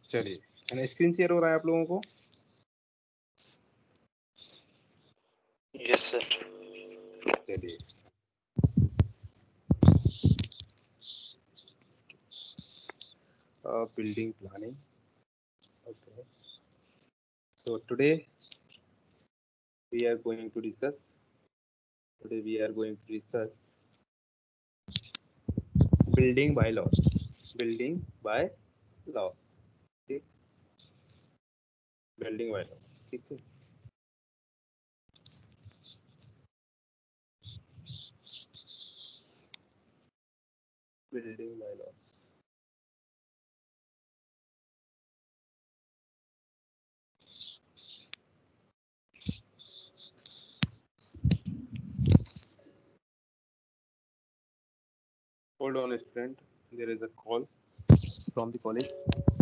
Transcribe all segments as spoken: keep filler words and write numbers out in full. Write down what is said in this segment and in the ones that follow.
चलिए, screen share हो रहा है आप लोगों को? Yes sir. चलिए, building planning. Okay, so today we are going to discuss today we are going to discuss building by law building by law ठीक, बिल्डिंग बाय लॉ। ठीक है, building bye law. Hold on, student. There is a call from the college.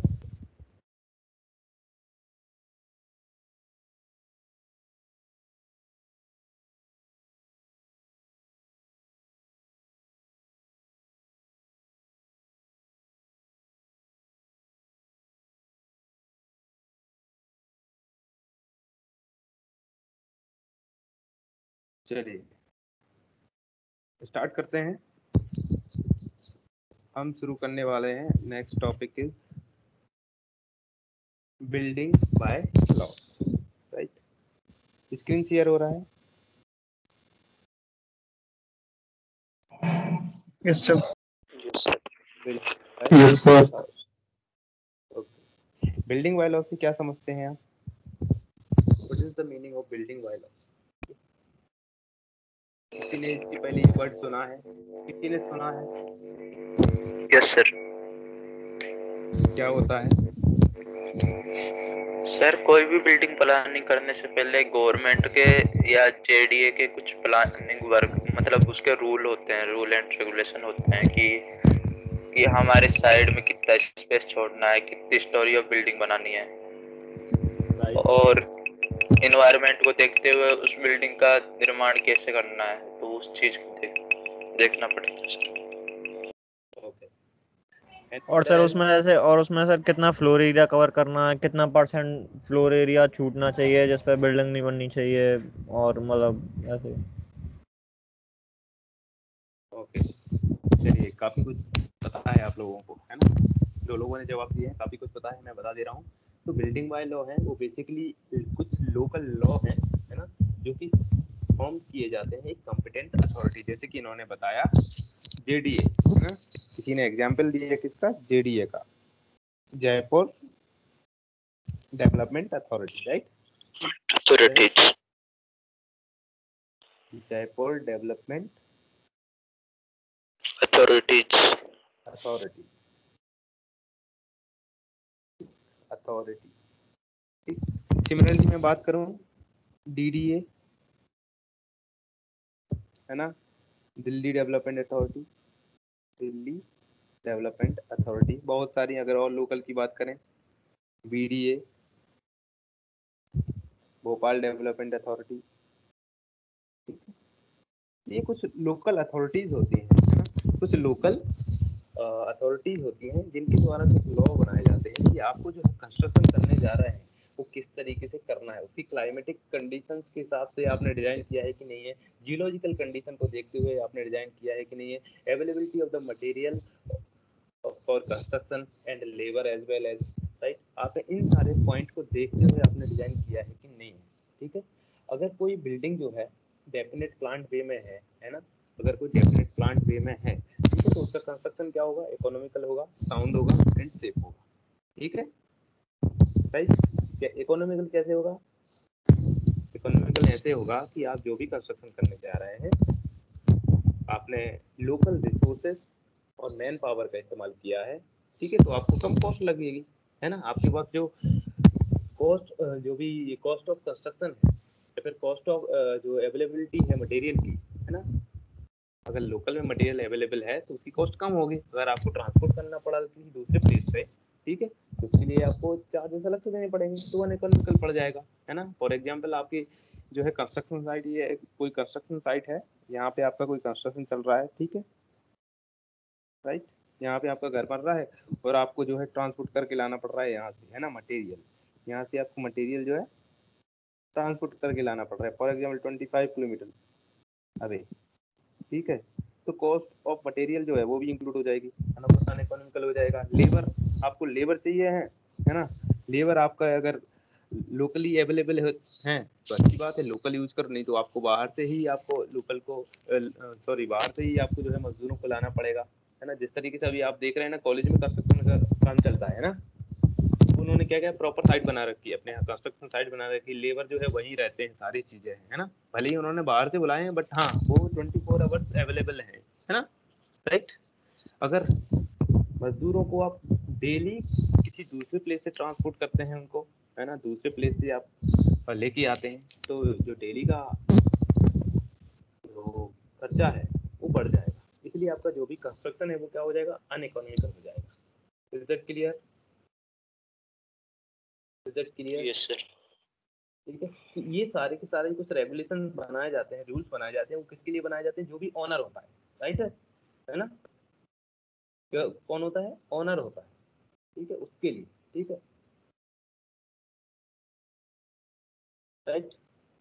चलिए start करते हैं। हम शुरू करने वाले हैं। Next topic is building bye law. Right, screen share हो रहा है? Yes sir. Yes sir. Okay, building bye law से क्या समझते हैं आप? What is the meaning of building bye law? किसी ने इसकी पहले ये वर्ड सुना है? किसी ने सुना है? Yes sir. क्या होता है सर, कोई भी बिल्डिंग प्लानिंग करने से पहले गवर्नमेंट के या जेडीए के कुछ प्लानिंग वर्क मतलब उसके रूल होते हैं, रूल एंड रेगुलेशन होते हैं कि कि हमारे साइड में कितना स्पेस छोड़ना है, कितनी स्टोरी ऑफ बिल्डिंग बनानी है, और एनवायरनमेंट को देखते हुए उस बिल्डिंग का निर्माण कैसे करना है, तो उस चीज को देख, देखना पड़ेगा सर। और सर उसमें ऐसे और उसमें सर कितना फ्लोर एरिया कवर करना है, कितना परसेंट फ्लोर एरिया छूटना चाहिए जिस पे बिल्डिंग नहीं बननी चाहिए, और मतलब ऐसे। ओके, चलिए, काफी कुछ पता है आप लोगों को, है ना? जो लोगों ने जवाब दिए हैं काफी कुछ पता है, मैं बता दे रहा हूँ। तो बिल्डिंग बाय लॉ है वो बेसिकली कुछ लोकल लॉ है, है ना, जो कि फॉर्म किए जाते हैं एक कॉम्पिटेंट अथॉरिटी, जैसे कि इन्होंने बताया जेडीए, है ना? किसी ने एग्जांपल दिया किसका? जेडीए का, Jaipur development authority, right? Authorities Jaipur development authorities authority authority ठीक। सिमिलरली मैं बात करूं डीडीए, है ना, Delhi development authority, Delhi development authority. बहुत सारी, अगर और लोकल की बात करें, बीडीए, भोपाल डेवलपमेंट अथॉरिटी। ये कुछ लोकल अथॉरिटीज होती हैं, है ना, कुछ लोकल अथॉरिटीज होती हैं जिनके द्वारा कुछ लॉ बनाए जाते हैं कि आपको जो कंस्ट्रक्शन करने जा रहे हैं वो किस तरीके से करना है, उसकी क्लाइमेटिक कंडीशंस के हिसाब से आपने डिजाइन किया है कि नहीं है, जियोलॉजिकल कंडीशन को देखते हुए आपने डिजाइन किया है कि नहीं है, availability of the material for construction and labour as well as, right, आपने इन सारे पॉइंट को देखते हुए आपने डिजाइन किया है कि नहीं है। ठीक है, अगर कोई बिल्डिंग जो है डेफिनेट प्लांट वे में है है ना, अगर कोई डेफिनेट प्लांट वे में है, ठीक है, तो उसका कंस्ट्रक्शन क्या होगा? इकोनॉमिकल होगा, साउंड होगा एंड सेफ होगा। ठीक है, राइट? क्या इकोनॉमिकल कैसे होगा? इकोनॉमिकल ऐसे होगा कि आप जो भी कंस्ट्रक्शन करने जा रहे हैं आपने लोकल रिसोर्सेज और मैन पावर का इस्तेमाल किया है, ठीक है, तो आपको कम कॉस्ट लगेगी, है ना। आपके पास जो कॉस्ट जो भी कॉस्ट ऑफ कंस्ट्रक्शन है या फिर कॉस्ट ऑफ जो अवेलेबिलिटी है मटेरियल की, है ना, अगर लोकल में मटेरियल अवेलेबल है तो उसकी कॉस्ट कम होगी। अगर आपको ट्रांसपोर्ट करना पड़ा किसी दूसरे प्लेस पे, ठीक है, तो उसके लिए आपको चार्जेस अलग से देने पड़ेंगे, तो अनइकोनॉमिकल पड़ जाएगा, है ना। फॉर एग्जांपल आपकी जो है कंस्ट्रक्शन साइट, ये कोई कंस्ट्रक्शन साइट है, यहाँ पे आपका कोई कंस्ट्रक्शन चल रहा है, ठीक है, राइट, यहाँ पे आपका घर बन रहा है और आपको जो है ट्रांसपोर्ट करके लाना पड़ रहा है यहाँ से, है ना, मटेरियल। यहाँ से आपको मटेरियल जो है ट्रांसपोर्ट करके लाना पड़ रहा है, for example twenty five kilometre अरे, ठीक है। तो कॉस्ट ऑफ मटेरियल जो है वो भी इंक्लूड हो जाएगी, है ना, अनइकोनॉमिकल हो जाएगा। लेबर, आपको लेबर चाहिए है है ना, लेबर आपका अगर लोकली अवेलेबल है तो अच्छी बात है, लोकल यूज करो, नहीं तो आपको बाहर से ही आपको लोकल को सॉरी बाहर से ही आपको जो है मजदूरों को लाना पड़ेगा, है ना। जिस तरीके से अभी आप देख रहे हैं ना, कॉलेज में कंस्ट्रक्शन का काम चलता है ना, तो उन्होंने क्या क्या प्रॉपर साइट बना रखी है, अपने यहाँ कंस्ट्रक्शन साइट बना रखी है, लेबर जो है वहीं रहते हैं, सारी चीजें हैं, है ना। भले ही उन्होंने बाहर से बुलाए हैं बट हाँ वो ट्वेंटी फोर आवर्स अवेलेबल है, है ना, राइट। अगर मजदूरों को आप डेली किसी दूसरे प्लेस से ट्रांसपोर्ट करते हैं उनको, है ना, दूसरे प्लेस से आप लेके आते हैं, तो जो डेली का जो खर्चा है वो बढ़ जाएगा, इसलिए आपका जो भी कंस्ट्रक्शन है वो क्या हो जाएगा, अनइकोनॉमिकल हो जाएगा। Is that clear? Is that clear? Yes sir. ठीक है। तो ये सारे के सारे कुछ रेगुलेशन बनाए जाते हैं, रूल्स बनाए जाते हैं, वो किसके लिए बनाए जाते हैं, जो भी ऑनर होता है, राइट है है ना। कौन होता है, ऑनर होता है, ठीक है, उसके लिए, ठीक है, right.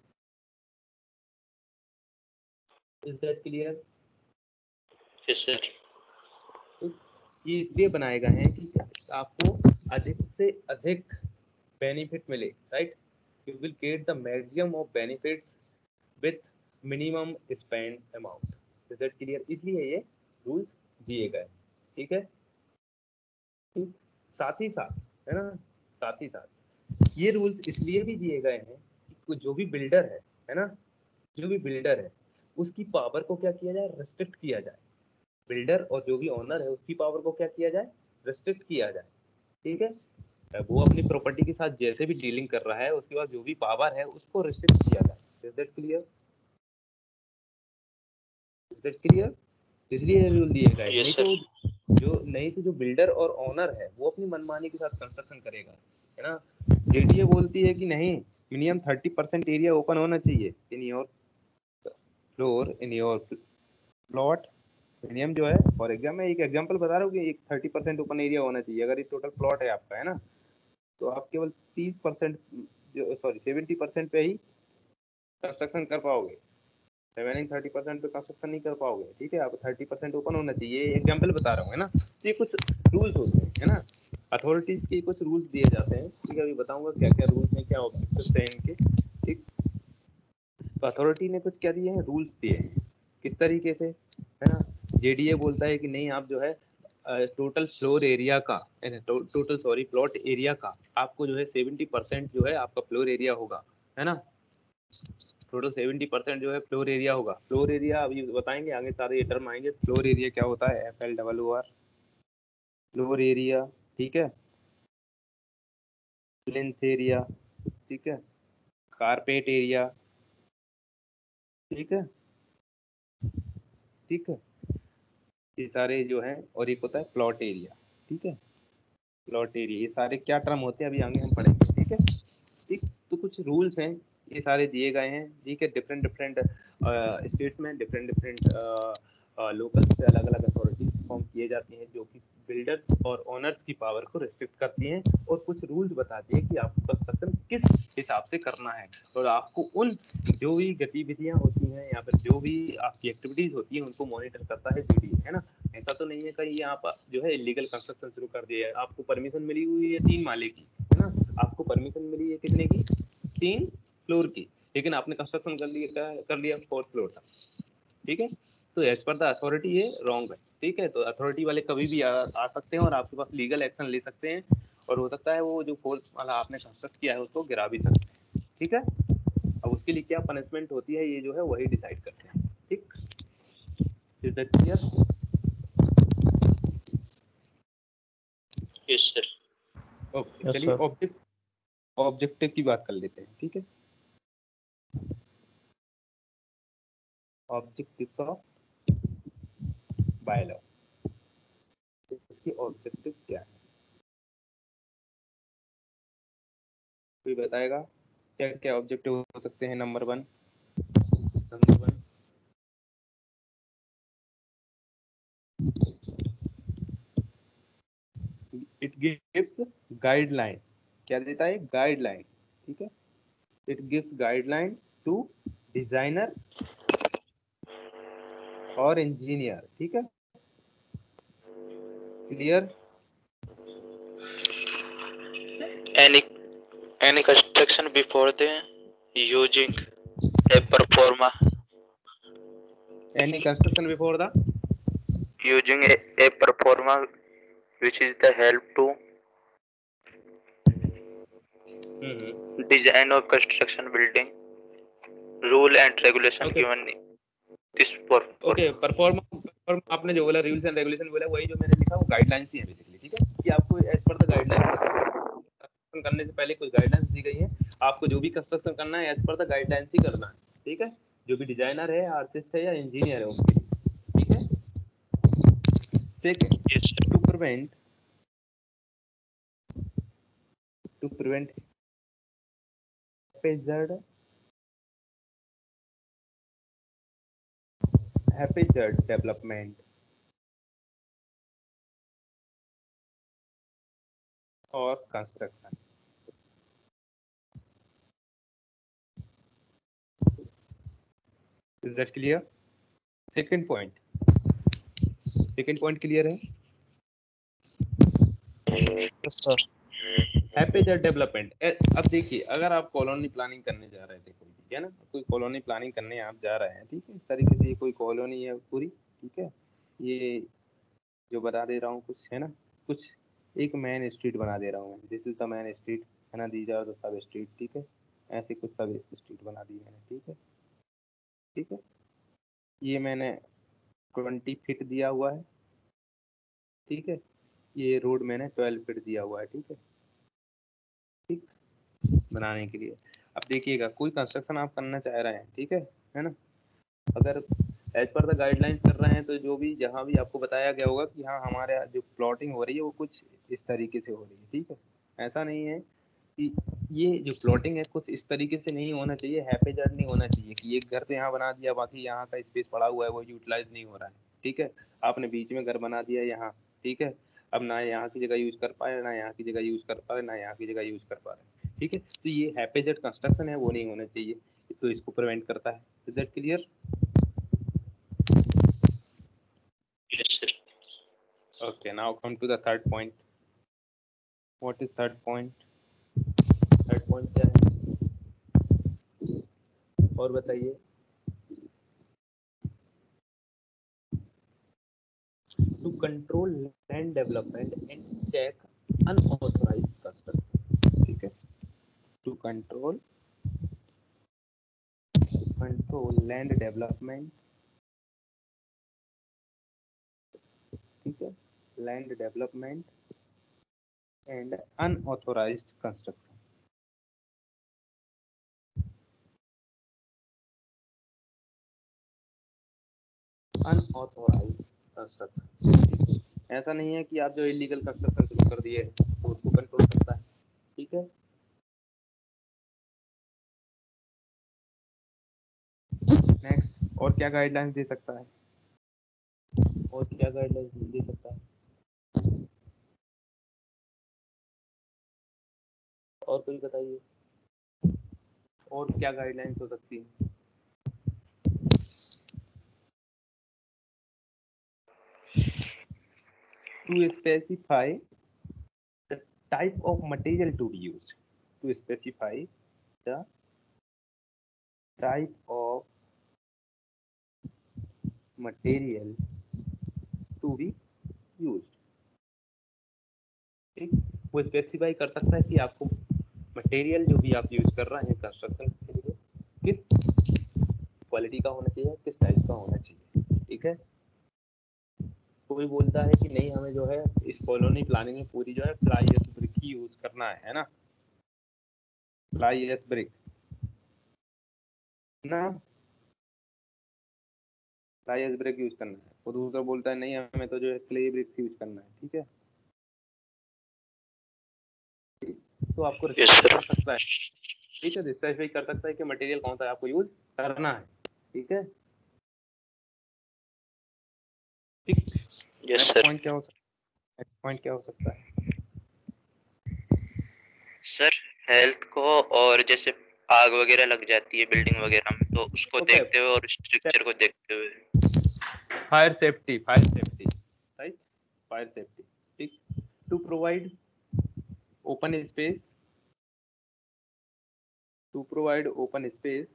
Is that clear? Yes sir. ये इसलिए बनाए गए हैं कि आपको अधिक से अधिक बेनिफिट मिले, right. You will get the maximum of benefits with minimum spend amount. Is that clear? इसलिए ये रूल्स दिए गए, ठीक है। ठीक? साथ ही साथ, है ना, साथ ही साथ ये रूल्स इसलिए भी दिए गए हैं कि जो भी बिल्डर है है ना, जो भी बिल्डर है उसकी पावर को क्या किया जाए, रेस्ट्रिक्ट किया जाए। बिल्डर और जो भी ओनर है उसकी पावर को क्या किया जाए, रेस्ट्रिक्ट किया जाए, ठीक है। वो अपनी प्रॉपर्टी के साथ जैसे भी डीलिंग कर रहा है उसके बाद जो भी पावर है उसको रेस्ट्रिक्ट किया जाए। Is that clear? Is that clear? इसलिए ये रूल दिए गए, नहीं तो जो नहीं तो जो बिल्डर और ओनर है वो अपनी मनमानी के साथ कंस्ट्रक्शन करेगा, है ना। जेडीए बोलती है कि नहीं, minimum thirty percent area open होना चाहिए in your floor, in your plot. Minimum जो है, फॉर एग्जाम्पल मैं एक एग्जांपल बता रहा हूँ कि एक थर्टी परसेंट ओपन एरिया होना चाहिए। अगर ये टोटल प्लॉट है आपका, है ना, तो आप केवल तीस परसेंट जो सॉरी सेवेंटी परसेंट पे ही कंस्ट्रक्शन कर पाओगे, रिमेनिंग थर्टी परसेंट पे कंस्ट्रक्शन नहीं कर पाओगे, ठीक है। आप थर्टी परसेंट ओपन होना चाहिए, ये एग्जाम्पल बता रहा हूँ, है ना। तो ये कुछ रूल्स होते हैं, है ना, अथॉरिटीज के कुछ रूल्स दिए जाते हैं, ठीक है। अभी बताऊंगा क्या क्या रूल्स हैं, क्या ऑब्जेक्टिव्स हैं इनके, ठीक। तो अथॉरिटी ने कुछ क्या दिए हैं, रूल्स दिए हैं, किस तरीके से, है ना। जेडीए बोलता है कि नहीं, आप जो है टोटल फ्लोर एरिया का टोटल सॉरी प्लॉट एरिया का आपको जो है सेवेंटी परसेंट जो है आपका फ्लोर एरिया होगा, है ना। टोटल सेवेंटी परसेंट जो है फ्लोर एरिया होगा। फ्लोर एरिया अभी बताएंगे आगे, सारे ये टर्म आएंगे। फ्लोर एरिया क्या होता है, F L double O R, floor area, ठीक है। प्लिंथ एरिया, ठीक है। कारपेट एरिया, ठीक है, ठीक है, ये सारे जो हैं। और एक होता है प्लॉट एरिया, ठीक है, प्लॉट एरिया। ये सारे क्या टर्म होते हैं अभी आगे हम पढ़ेंगे, ठीक है, ठीक। तो कुछ रूल्स हैं, ये सारे दिए गए हैं, ठीक है। डिफरेंट डिफरेंट स्टेट्स में डिफरेंट डिफरेंट लोकल से अलग अलग अथॉरिटीज फॉर्म किए जाती हैं जो कि बिल्डर्स और ओनर्स की पावर को रिस्ट्रिक्ट करती हैं और कुछ रूल्स बताती है कि आपको कंस्ट्रक्शन किस हिसाब से करना है। और आपको उन जो भी गतिविधियां होती हैं या फिर जो भी आपकी एक्टिविटीज होती हैं उनको मॉनिटर करता है जेडीए, है ना। ऐसा तो नहीं है कहीं आप जो है इलीगल कंस्ट्रक्शन शुरू कर दिया है। आपको परमिशन मिली हुई है तीन माले की, है ना, आपको परमिशन मिली है कितने की, तीन फ्लोर की, लेकिन आपने कंस्ट्रक्शन कर लिया कर लिया फोर्थ फ्लोर तक, ठीक है। तो एज पर द अथॉरिटी ये रॉन्ग है, ठीक है। तो अथॉरिटी वाले कभी भी आ, आ सकते हैं और आपके पास लीगल एक्शन ले सकते हैं और हो सकता है वो जो फोर्थ वाला आपने कंस्ट्रक्ट किया है उसको गिरा भी सकते हैं, ठीक है। अब उसके लिए क्या पनिशमेंट होती है ये जो है वही डिसाइड करते हैं, ठीक। Is that clear? Yes sir. Okay, चलिए ऑब्जेक्ट ऑब्जेक्टिव की बात कर लेते हैं, ठीक है। ऑब्जेक्टिव्स ऑफ बायलॉ, इसकी ऑब्जेक्टिव क्या है, कोई बताएगा क्या क्या ऑब्जेक्टिव हो सकते हैं? Number one, number one, gives guideline, क्या देता है? गाइडलाइन, ठीक है। It gives guideline to designer और इंजीनियर, ठीक है। Clear? any any construction before the using a performa Any construction before the using a, a performa which is the help to hmm design of construction building rule and regulation Okay. given this for okay, perform perform आपने जो बोला rules and regulation बोला, वही जो मैंने लिखा वो guidelines ही है बेसिकली, ठीक है। कि आपको एज पर द गाइडलाइंस करने से पहले कुछ गाइडलाइंस दी गई है, आपको जो भी कंस्ट्रक्शन करना है एज पर द गाइडलाइंस ही करना है, ठीक है। जो भी डिजाइनर है, आर्टिस्ट है या इंजीनियर है उनके लिए, ठीक है। Second, yes sir to prevent to prevent hazard haphazard development or construction. Is that clear? Second point. Second point clear है? Haphazard development. अब देखिए, अगर आप कॉलोनी प्लानिंग करने जा रहे थे कोई, ठीक है ना, कोई कॉलोनी प्लानिंग करने आप जा रहे हैं, ठीक है, इस तरीके से ये कोई कॉलोनी है पूरी, ठीक है। ये जो बता दे रहा हूँ कुछ है ना, कुछ एक मेन स्ट्रीट बना दे रहा हूँ, this is the main street है ना, these are the sub street, ठीक है। ऐसे कुछ सब स्ट्रीट बना दी मैंने, ठीक है, ठीक है। ये मैंने ट्वेंटी फीट दिया हुआ है, ठीक है। ये रोड मैंने ट्वेल्व फीट दिया हुआ है, ठीक है, ठीक, बनाने के लिए। अब देखिएगा, कोई कंस्ट्रक्शन आप करना चाह रहे हैं, ठीक है है ना, अगर एज पर द गाइडलाइंस कर रहे हैं तो जो भी जहाँ भी आपको बताया गया होगा कि हाँ हमारे यहाँ जो प्लॉटिंग हो रही है वो कुछ इस तरीके से हो रही है, ठीक है। ऐसा नहीं है कि ये जो प्लॉटिंग है कुछ इस तरीके से नहीं होना चाहिए, हैपेजार्ड नहीं होना चाहिए कि एक घर तो यहाँ बना दिया, बाकी यहाँ का स्पेस पड़ा हुआ है वो यूटिलाइज नहीं हो रहा है, ठीक है। आपने बीच में घर बना दिया यहाँ, ठीक है, अब ना यहाँ की जगह यूज कर पाए, ना यहाँ की जगह यूज कर पा रहे, ना यहाँ की जगह यूज कर पा रहे, ठीक है। तो ये हैपेजार्ड कंस्ट्रक्शन है, वो नहीं होना चाहिए, तो इसको प्रिवेंट करता है। Is that clear? yes sir Okay, now come to the third point. What is third point? Third point क्या है और बताइए? To control land development and check unauthorized construction, ठीक है। To control control land development, ठीक है, land development and unauthorized construction. Unauthorized construction, ऐसा नहीं है कि आप जो इलीगल कंस्ट्रक्शन शुरू कर दिए तो उसको कंट्रोल करता है, ठीक है। नेक्स्ट, और क्या गाइडलाइंस दे सकता है? और क्या गाइडलाइंस दे सकता है? और कोई बताइए, और क्या गाइडलाइंस हो सकती है? To specify the type of material to be used. To specify the type of material to be used. ठीक, वो स्पेसिफाई कर सकता है कि आपको मटेरियल जो भी आप यूज कर रहे हैं कंस्ट्रक्शन के लिए किस क्वालिटी का होना चाहिए, किस टाइप का होना चाहिए, ठीक है। कोई बोलता है कि नहीं हमें जो है इस कॉलोनी प्लानिंग में पूरी जो है फ्लाई एश ब्रिक ही यूज करना है, है ना, फ्लाई एश ब्रिक ना, फ्लाई एश ब्रिक यूज करना है। और दूसरा बोलता है नहीं हमें तो जो है क्ले ब्रिक्स यूज करना है, ठीक है। तो आपको yes sir कर सकता है, ठीक है, स्पेसिफाई कर सकता है कि मटेरियल कौन सा आपको यूज करना है, ठीक है, ठीक। yes नेक्स्ट sir पॉइंट क्या हो सकता है? नेक्स्ट पॉइंट क्या हो सकता है? सर हेल्थ को, और जैसे आग वगैरह लग जाती है बिल्डिंग वगैरह में, तो उसको Okay. देखते हुए और स्ट्रक्चर को देखते हुए। Fire safety, fire safety, right, fire safety, ठीक, to provide open space, to provide open space,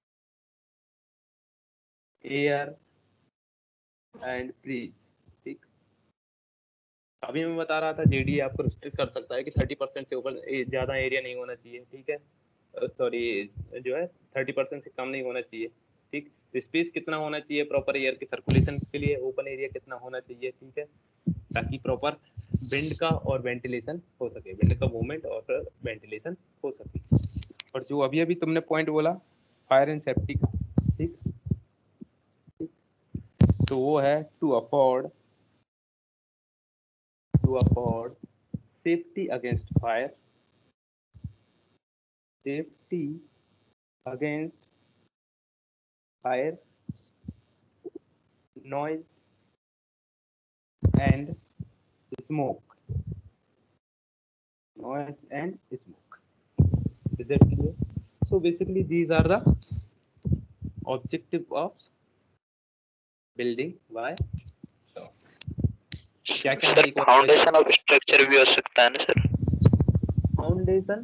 air and breeze, ठीक। अभी मैं बता रहा था जेडीए आपको रिस्ट्रिक्ट कर सकता है कि थर्टी परसेंट से ऊपर ज़्यादा एरिया नहीं होना चाहिए, ठीक है, सॉरी जो है थर्टी परसेंट से कम नहीं होना चाहिए, ठीक। स्पेस कितना होना चाहिए प्रॉपर एयर के सर्कुलेशन के लिए, ओपन एरिया कितना होना चाहिए, ठीक है, ताकि प्रॉपर विंड का और वेंटिलेशन हो सके, विंड का मूवमेंट और वेंटिलेशन हो सके। और जो अभी अभी तुमने पॉइंट बोला फायर एंड सेफ्टी का, ठीक, तो वो है to afford to afford safety against fire, safety against fire, noise and smoke, noise and smoke. Is that clear? So basically these are the objective of building by law. क्या क्या sir foundation of structure भी हो सकता है ना sir? Foundation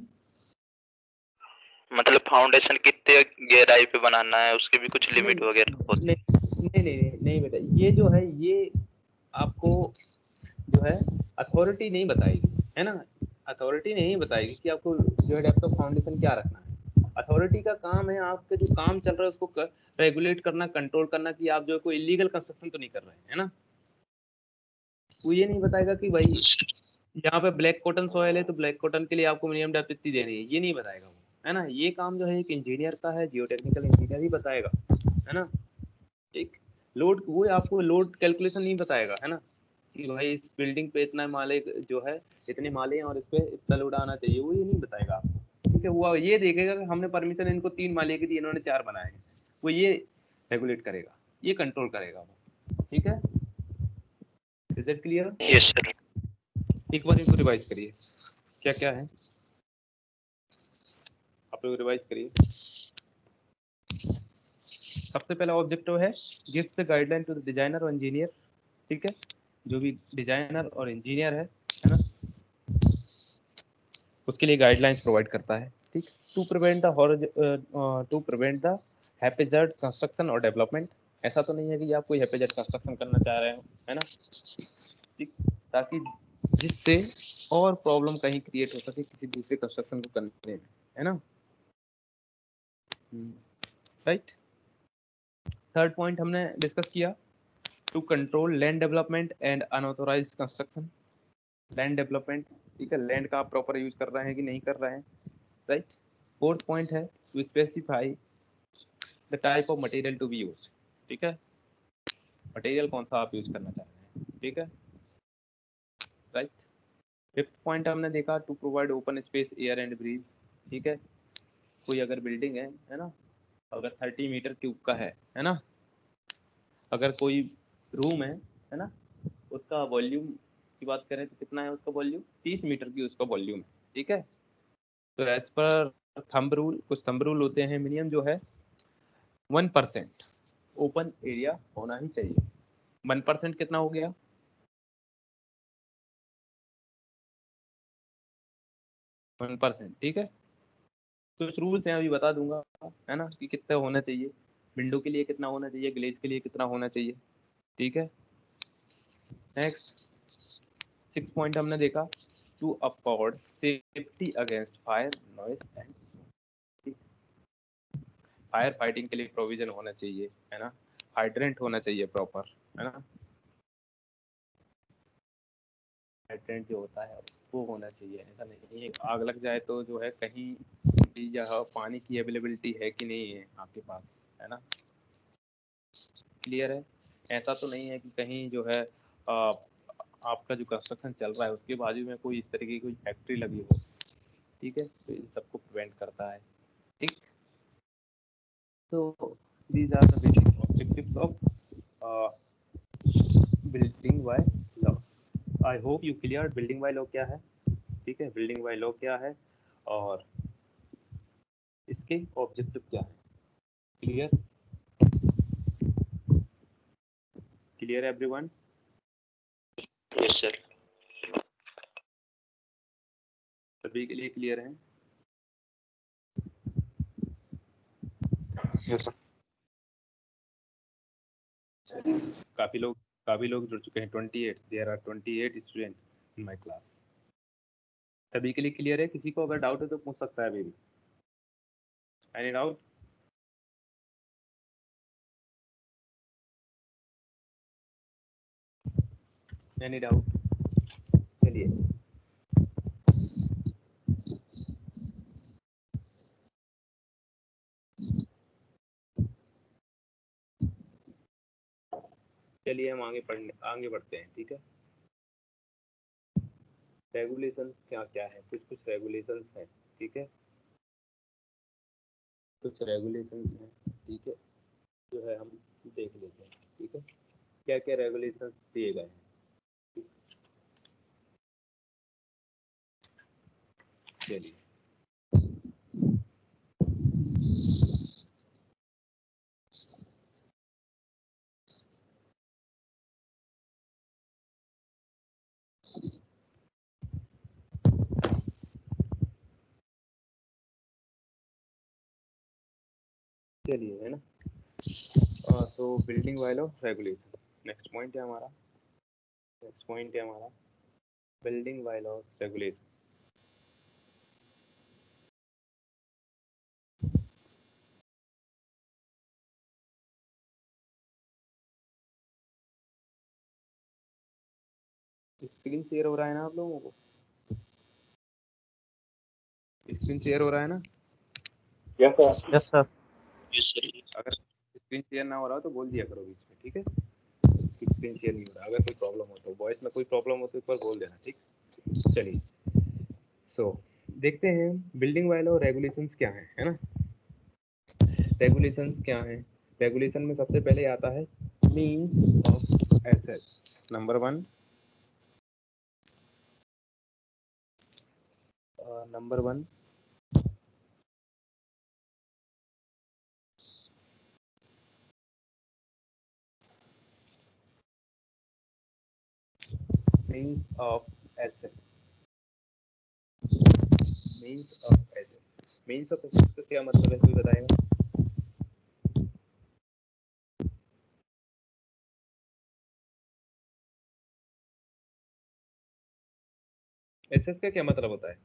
मतलब foundation कितने गहराई पे बनाना है, उसके भी कुछ लिमिट वगैरह होती है? नहीं नहीं नहीं नहीं बेटा, ये जो है ये आपको जो है अथॉरिटी नहीं बताएगी, है ना, अथॉरिटी नहीं बताएगी कि आपको जो है डेप्थ ऑफ फाउंडेशन क्या रखना है। अथॉरिटी का काम है आपके जो काम चल रहा है उसको रेगुलेट करना, कंट्रोल करना कि आप जो है कोई इलीगल कंस्ट्रक्शन तो नहीं कर रहे हैं, है ना। वो ये नहीं बताएगा कि भाई यहाँ पे ब्लैक कॉटन सॉयल है तो ब्लैक कॉटन के लिए आपको मिनिमम डेप्थ इतनी देनी है, ये नहीं बताएगा वो, है ना। ये काम जो है एक इंजीनियर का है, जियोटेक्निकल इंजीनियर ही बताएगा, है ना। एक लोड, वो आपको लोड कैलकुलेशन नहीं बताएगा, है ना, कि भाई इस बिल्डिंग पे इतना माले जो है इतने माले हैं और इस पे इतना लोड आना चाहिए, वो ये नहीं बताएगा आपको, ठीक है। वो ये देखेगा कि हमने परमिशन इनको तीन माले की दी, इन्होंने चार बनाए हैं, वो ये रेगुलेट करेगा, ये कंट्रोल करेगा वो, ठीक है। Is it clear? Yes sir. एक बार इनको रिवाइज करिए क्या क्या है, आप लोग रिवाइज करिए। सबसे पहला ऑब्जेक्टिव है gives the guideline to the designer और इंजीनियर, ठीक है, जो भी डिजाइनर और इंजीनियर है है ना, उसके लिए गाइडलाइंस प्रोवाइड करता है, ठीक। To prevent the to prevent the haphazard construction और डेवलपमेंट, ऐसा तो नहीं है कि आप कोई हैपेजर्ड कंस्ट्रक्शन करना चाह रहे हो, है ना, ठीक, ताकि जिससे और प्रॉब्लम कहीं क्रिएट हो सके किसी दूसरे कंस्ट्रक्शन को करने में, है ना, राइट। थर्ड पॉइंट हमने डिस्कस किया, to control land development and unauthorised construction, land development, ठीक है, लैंड का आप प्रॉपर यूज कर रहे हैं कि नहीं कर रहे हैं, राइट। फोर्थ पॉइंट है to specify the type of material to be use, ठीक है, मटेरियल कौन सा आप यूज करना चाह रहे हैं, ठीक है, राइट। फिफ्थ पॉइंट हमने देखा to provide open space, air and breeze, ठीक है। कोई अगर बिल्डिंग है है ना, अगर थर्टी मीटर क्यूब का है है ना, अगर कोई रूम है है ना, उसका वॉल्यूम की बात करें तो कितना है उसका वॉल्यूम, तीस मीटर की उसका वॉल्यूम है, ठीक है। तो एज पर थंब रूल, कुछ थंब रूल होते हैं, मिनिमम जो है वन परसेंट ओपन एरिया होना ही चाहिए। वन परसेंट कितना हो गया, वन परसेंट, ठीक है। कुछ रूल्स हैं अभी बता दूंगा, है ना, कि कितना होना चाहिए, विंडो के लिए कितना होना चाहिए, ग्लेज के लिए कितना होना चाहिए, ठीक है। नेक्स्ट सिक्स पॉइंट हमने देखा, to afford safety against fire, noise and, fire fighting के लिए प्रोविजन होना चाहिए, है ना, हाइड्रेंट होना चाहिए प्रॉपर, है ना, हाइड्रेंट जो होता है वो होना चाहिए, ऐसा नहीं है आग लग जाए तो जो है कहीं भी जगह पानी की अवेलेबिलिटी है कि नहीं है आपके पास, है ना, क्लियर है। ऐसा तो नहीं है कि कहीं जो है आ, आपका जो कंस्ट्रक्शन चल रहा है उसके बाजू में कोई इस तरीके की कोई फैक्ट्री लगी हो, ठीक है, तो इन सबको प्रिवेंट करता है, ठीक। तो these are the basic objectives of building by law. I hope you clear building by law क्या है, ठीक है, बिल्डिंग बाय लॉ क्या है और इसके ऑब्जेक्टिव क्या है। Clear clear everyone? Yes sir. सभी के लिए क्लियर है? Yes sir. काफी लोग काफी लोग जुड़ चुके हैं। अट्ठाईस देयर आर अट्ठाईस स्टूडेंट इन माय क्लास। सभी के लिए क्लियर है? किसी को अगर डाउट है तो पूछ सकता है अभी भी। Any doubt? Any doubt? चलिए चलिए हम आगे पढ़ने आगे बढ़ते हैं। ठीक है, रेगुलेशंस क्या क्या है, कुछ कुछ रेगुलेशंस हैं। ठीक है, कुछ रेगुलेशंस हैं। ठीक है, जो है हम देख लेते हैं। ठीक है, क्या क्या रेगुलेशंस दिए गए हैं। चलिए चलिए है ना। So building while of regulation next point है हमारा। नेक्स्ट पॉइंट है हमारा building while of regulation. Screen share हो रहा है ना आप लोगों को? स्क्रीन शेयर हो रहा है ना? Yes sir. Yes sir. Yes sir. अगर स्क्रीन शेयर ना हो रहा हो तो बोल दिया करो बीच में। ठीक है, स्क्रीन शेयर नहीं हो रहा। अगर कोई प्रॉब्लम हो तो वॉइस में कोई प्रॉब्लम हो तो एक बार बोल देना। ठीक, चलिए सो so, देखते हैं बिल्डिंग वाइल और रेगुलेशंस क्या है है ना। रेगुलेशंस क्या है? रेगुलेशन में सबसे पहले आता है means of assets. Number one number one means of assets. Means of assets means of assets का क्या मतलब है, कोई बताएगा? एसेट्स का क्या मतलब होता है?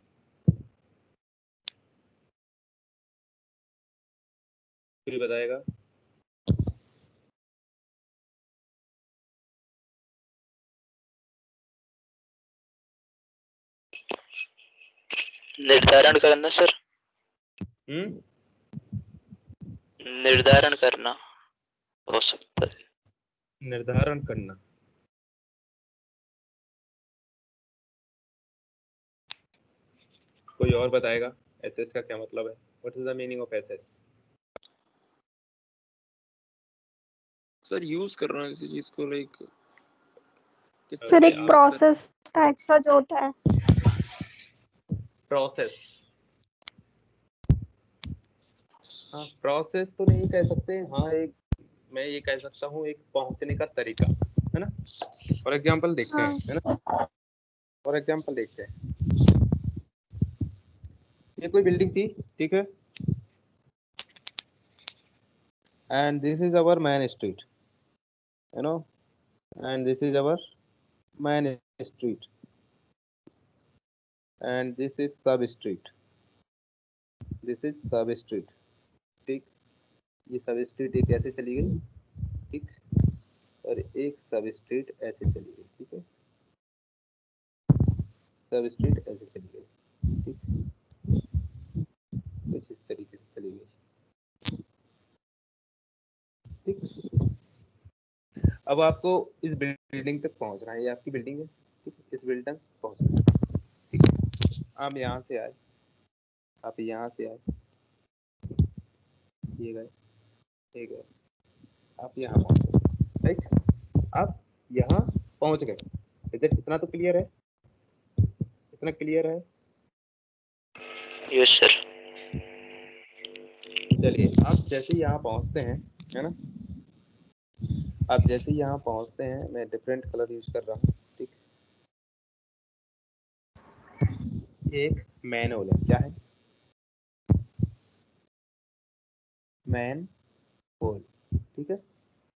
कोई बताएगा? निर्धारण करना सर। हम्म निर्धारण करना हो सकता है। निर्धारण करना। कोई और बताएगा एसेट्स का क्या मतलब है? What is the meaning of assets? Sir use कर रहा हूँ किसी चीज को लाइक सर एक प्रोसेस टाइप सा जो होता है। प्रोसेस, हाँ प्रोसेस तो नहीं कह सकते। हाँ एक मैं ये कह सकता हूँ एक पहुंचने का तरीका है ना। फॉर एग्जांपल देखते हैं है ना। फॉर एग्जांपल देखते हैं, ये कोई बिल्डिंग थी। ठीक है, and this is our main street you know and this is our main street and this is sub street. This is sub street. ठीक, ये सब स्ट्रीट एक ऐसे चली गई। ठीक, और एक सब स्ट्रीट ऐसे चली गई। ठीक है, सब स्ट्रीट ऐसे चली गई। ठीक, कुछ इस तरीके से चली गई। ठीक, अब आपको इस बिल्डिंग तक पहुंचना है। ये आपकी बिल्डिंग है। ठीक, इस बिल्डिंग तक पहुंचना है। ठीक, आप यहाँ से आए, आप यहाँ से आए, ये गए, ये गए, आप यहाँ पहुंचे। राइट, आप यहाँ पहुंच गए। इधर इतना तो क्लियर है? इतना क्लियर है? Yes sir. चलिए, आप जैसे ही यहाँ पहुँचते हैं, है ना, आप जैसे ही यहाँ पहुँचते हैं, मैं डिफरेंट कलर यूज कर रहा हूँ, ठीक। एक मैन होल है, क्या है? मैन होल, ठीक है।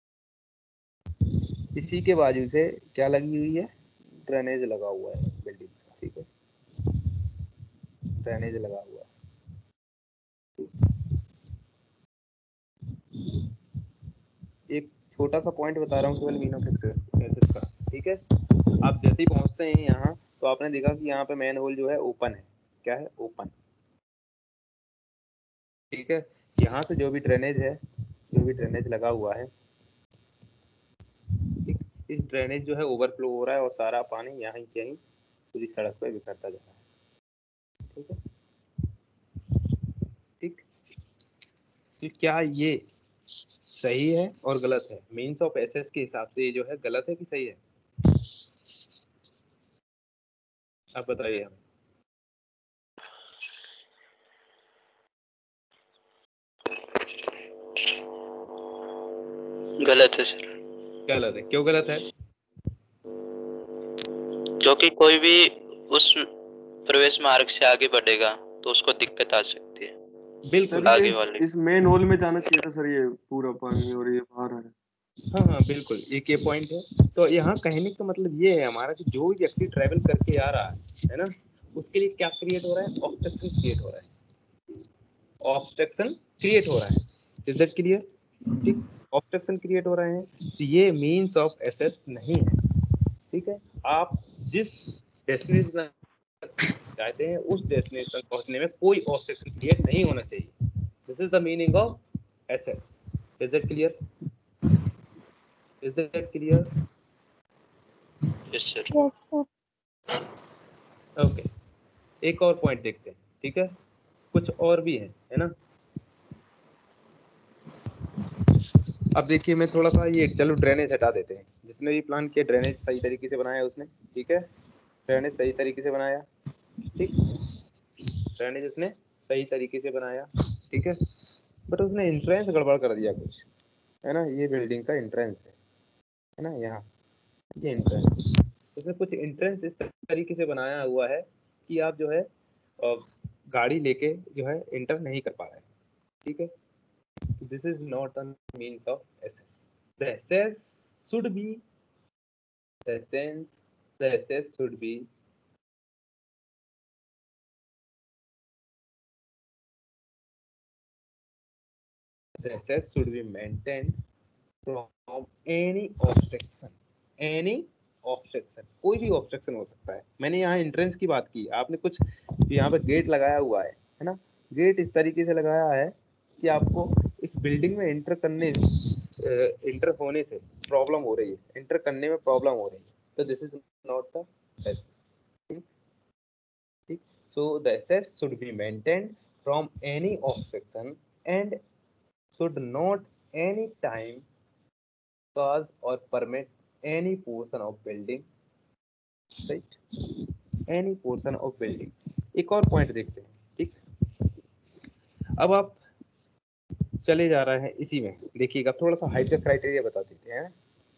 इसी के बाजू से क्या लगी हुई है? ड्रेनेज लगा हुआ है बिल्डिंग का, ठीक है। ड्रेनेज लगा हुआ है। एक छोटा सा पॉइंट बता रहा हूँ केवल मीन ऑफ एक्सेस का, ठीक है। आप जैसे ही पहुंचते हैं यहाँ, तो आपने देखा कि यहाँ पे मैन होल जो है ओपन है। क्या है? ओपन, ठीक है। यहाँ से जो भी ड्रेनेज है, जो भी ड्रेनेज लगा हुआ है, ठीक, इस ड्रेनेज जो है ओवरफ्लो हो रहा है और सारा पानी यहाँ ही कहीं पूरी सड़क पे बिखरता जा रहा है, ठीक है। ठीक, तो क्या ये सही है और गलत है? मीन्स ऑफ एसेस के हिसाब से ये जो है गलत है कि सही है? आप बताइए हमें। गलत है सर। गलत है। क्यों गलत है? क्योंकि कोई भी उस प्रवेश मार्ग से आगे बढ़ेगा तो उसको दिक्कत आ सकती है। बिल्कुल। आगे इस, वाले इस मेन होल में जाना चाहिए था सर, ये पूरा पानी और ये बाहर है। हाँ हाँ बिल्कुल, एक ये पॉइंट है। तो यहाँ कहने का मतलब ये है हमारा कि जो भी व्यक्ति ट्रैवल करके आ रहा है है ना, उसके लिए क्या क्रिएट हो रहा है? ऑब्स्ट्रक्शन क्रिएट हो रहा है। ऑब्स्ट्रक्शन क्रिएट हो रहा है। Is that clear? ठीक, ऑब्स्ट्रक्शन क्रिएट हो रहे हैं, तो ये मीन्स ऑफ एसेस नहीं है, ठीक है। आप जिस डेस्टिनेशन चाहते हैं उस डेस्टिनेशन तक पहुंचने में कोई ऑब्स्ट्रक्शन क्रिएट नहीं होना चाहिए। This is the meaning of access. Is that clear? Is that clear? Yes sir. Yes, sir. Okay, एक और पॉइंट देखते हैं, ठीक है। कुछ और भी है, है ना। अब देखिए, मैं थोड़ा सा ये, चलो ड्रेनेज हटा देते हैं। जिसने भी प्लान किया ड्रेनेज सही तरीके से बनाया उसने, ठीक है। ड्रेनेज सही तरीके से बनाया, ठीक। ड्रेनेज उसने सही तरीके से बनाया, ठीक है। बट उसने एंट्रेंस गड़बड़ कर दिया कुछ, है ना। ये बिल्डिंग का एंट्रेंस है, है ना। यहाँ ये एंट्रेंस, उसने कुछ एंट्रेंस इस तरीके से बनाया हुआ है कि आप जो है गाड़ी लेके जो है एंटर नहीं कर पा रहे हैं, ठीक है। This is not the means of access. The access should be, the essence, the access should be the access should be maintained from any obstruction, any obstruction, कोई भी ऑब्स्ट्रक्शन हो सकता है। मैंने यहाँ एंट्रेंस की बात की, आपने कुछ यहाँ पे गेट लगाया हुआ है, है ना। गेट इस तरीके से लगाया है कि आपको इस बिल्डिंग में एंटर करने एंटर होने से प्रॉब्लम हो रही है, एंटर करने में प्रॉब्लम हो रही है, तो this is not the access, ठीक ठीक। So the access should be maintained from any obstruction and should not any time cause or permit any portion of building, right, any portion of building। एक और point देखते हैं, ठीक। अब आप चले जा रहे हैं इसी में, देखिएगा थोड़ा सा हाइट का क्राइटेरिया बता देते हैं,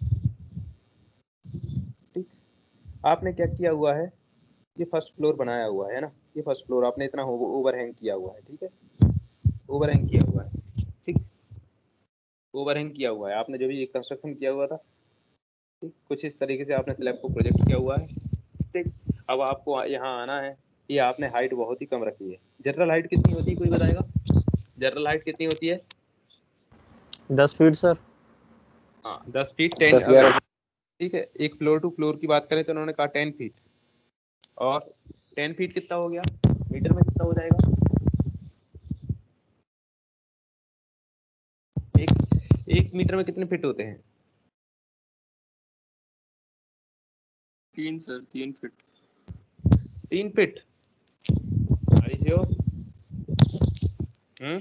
ठीक। आपने क्या किया हुआ है? ये फर्स्ट फ्लोर बनाया हुआ है ना, ये फर्स्ट फ्लोर आपने इतना ओवरहैंग किया हुआ है, ठीक है। ओवरहैंग किया हुआ है, ठीक। ओवरहैंग किया हुआ है आपने, जो भी कंस्ट्रक्शन किया हुआ था, ठीक। कुछ इस तरीके से आपने स्लैब को प्रोजेक्ट किया हुआ है, ठीक। अब आपको यहाँ आना है, ये आपने हाइट बहुत ही कम रखी है। जनरल हाइट कितनी होती है, कोई बताएगा? जनरल हाइट कितनी होती है? दस फीट सर। हाँ, दस फीट टेन, ठीक है। एक फ्लोर टू फ्लोर की बात करें तो उन्होंने कहा टेन फीट, और टेन फीट कितना हो गया मीटर में, कितना हो जाएगा? एक एक मीटर में कितने फीट होते हैं? तीन सर, तीन फीट। तीन feet hmm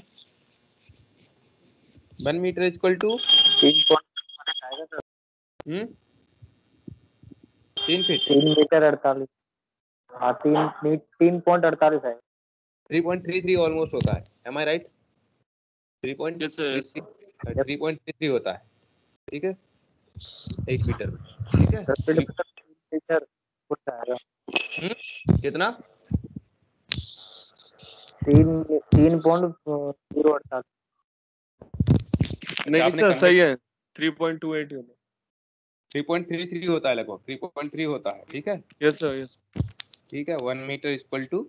one metre equal to hmm तीन फीट तीन मीटर अड़तालीस, हाँ तीन तीन पॉइंट अड़तालीस है। Three point three three almost होता है, am I right? Three point Yes, sir, yes, sir. Three point three three होता है, ठीक है, एक मीटर में, ठीक है। मीटर होता है हम्म, कितना? तीन तीन पॉइंट जीरो अड़तालीस। नहीं आपने सर convert- सही है, थ्री पॉइंट टू एट होता थ्री पॉइंट थ्री थ्री होता है लगभग, थ्री पॉइंट थ्री होता है, ठीक है। है। Yes sir, yes. ठीक है, one metre equal to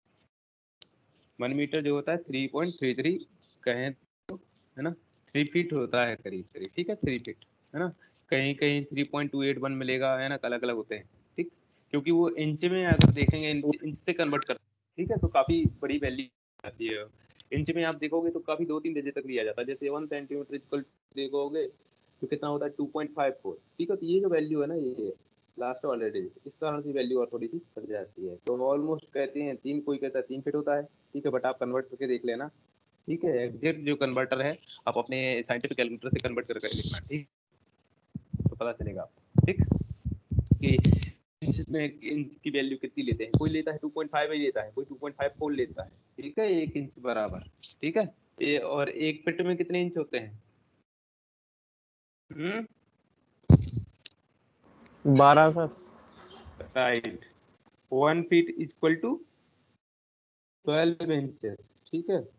one metre जो होता है थ्री पॉइंट थ्री थ्री कहें तो, है ना, थ्री फीट होता है करीब करीब, ठीक है, थ्री फीट, है ना। कहीं कहीं three point two eight one मिलेगा, है ना, अलग अलग होते हैं, ठीक, क्योंकि वो इंच में अगर देखेंगे इंच, इंच से कन्वर्ट कर, ठीक है, तो काफ़ी बड़ी वैल्यू आती है। इंच में आप देखोगे तो काफ़ी दो तीन डिजिट तक लिया जाता है, जैसे वन सेंटीमीटर इक्वल देखोगे तो कितना होता है टू पॉइंट फाइव फोर, ठीक है। तो ये जो वैल्यू है ना, ये लास्ट वाले डिजिट, इस कारण से वैल्यू और थोड़ी सी बढ़ जाती है। तो ऑलमोस्ट कहते हैं तीन, कोई कहता है तीन फीट होता है, ठीक है, बट आप कन्वर्ट करके देख लेना, ठीक है। एग्जैक्ट जो कन्वर्टर है आप अपने साइंटिफिक कैलकुलेटर से कन्वर्ट करके लिखना, ठीक, तो पता चलेगा आपको, ठीक, कि इंच में इंच की वैल्यू कितनी लेते हैं। कोई लेता है टू पॉइंट फाइव ही लेता है, कोई टू पॉइंट फाइव फोर लेता है, ठीक है, एक इंच बराबर, ठीक है। ये और एक फीट में कितने इंच होते हैं? हम्म, बारह sir. Right, one feet equal to twelve inches, ठीक है,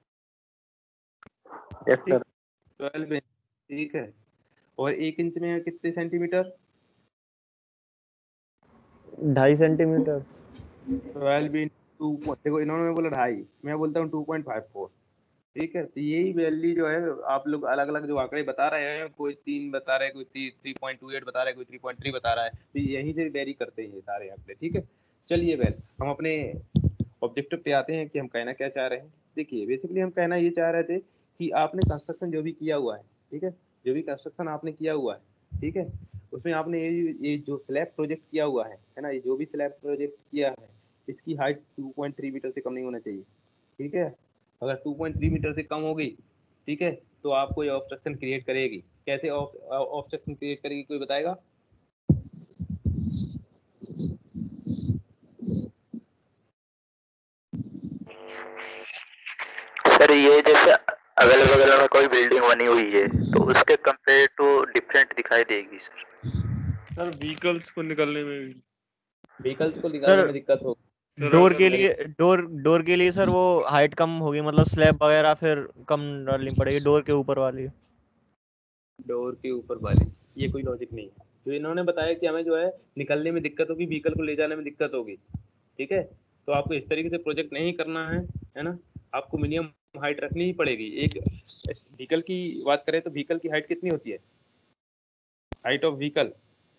यस सर। ट्वेल्व इंच, ठीक है। और एक इंच में कितने सेंटीमीटर? ढाई सेंटीमीटर। ट्वेल्व इंटू, देखो इन्होंने बोला ढाई, मैं बोलता हूँ टू पॉइंट फाइव फोर, ठीक है। तो यही वैल्यू जो है आप लोग अलग अलग जो आंकड़े बता रहे हैं, कोई तीन बता रहा है, कोई थ्री पॉइंट टू एट बता रहा है, कोई थ्री पॉइंट थ्री बता रहा है, तो यहीं से वेरी करते हैं ये सारे आंकड़े, ठीक है। चलिए वेल, हम अपने ऑब्जेक्टिव पे आते हैं कि हम कहना क्या चाह रहे हैं। देखिए बेसिकली हम कहना ये चाह रहे थे कि आपने कंस्ट्रक्शन जो भी किया हुआ है, ठीक है, जो भी कंस्ट्रक्शन आपने किया हुआ है, ठीक है, उसमें आपने ये ये जो स्लैब प्रोजेक्ट किया हुआ है है ना, ये जो भी स्लैब प्रोजेक्ट किया है, इसकी height two point three metre से कम नहीं होना चाहिए, ठीक है। अगर टू पॉइंट थ्री मीटर से कम होगी, ठीक है, तो आपको ये ऑब्स्ट्रक्शन क्रिएट करेगी। कैसे ऑब्स्ट्रक्शन क्रिएट करेगी, कोई बताएगा? सर ये जैसे अगल बगल में कोई बिल्डिंग बनी हुई है तो उसके कंपेयर टू डिफरेंट दिखाई देगी सर। सर व्हीकल्स को निकलने में भी व्हीकल्स को निकालने में दिक्कत हो, डोर के लिए डोर डोर के लिए सर वो हाइट कम होगी, मतलब स्लैब वगैरह फिर कम डालनी पड़ेगी डोर के ऊपर वाली। डोर के ऊपर वाली, ये कोई लॉजिक नहीं है। जो इन्होंने बताया कि हमें जो है निकलने में दिक्कत होगी, व्हीकल को ले जाने में दिक्कत होगी, ठीक है, तो आपको इस तरीके से प्रोजेक्ट नहीं करना है, है ना। आपको मिनिमम हाइट रखनी ही पड़ेगी। एक व्हीकल की बात करें तो व्हीकल की हाइट कितनी होती है? Height of vehicle,